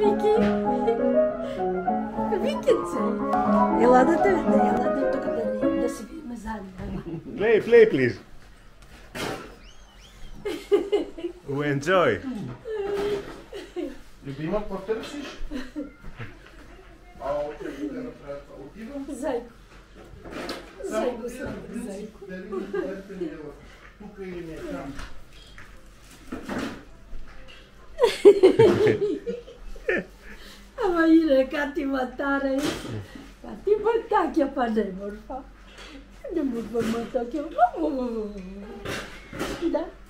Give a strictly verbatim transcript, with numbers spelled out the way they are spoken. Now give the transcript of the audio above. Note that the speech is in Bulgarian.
Vicky. Vicky c'è. E lá da tenda, e lá dentro da da se mas Play, play, please. We enjoy. Любима потърсиш? А от тебе да отивам? Зайко. Зайко, зайко. Тук или не там? Ама ине, kad ti matare, kad ti matake pa ne morfa. Ne morfa matake. Da.